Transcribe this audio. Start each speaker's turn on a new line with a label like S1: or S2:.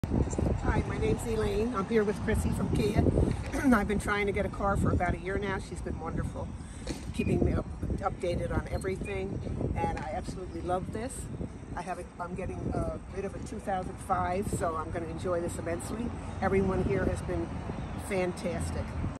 S1: Hi, my name's Elaine. I'm here with Krissy from Kia. I've been trying to get a car for about a year now. She's been wonderful, keeping me updated on everything, and I absolutely love this. I'm getting rid of a 2005, so I'm going to enjoy this immensely. Everyone here has been fantastic.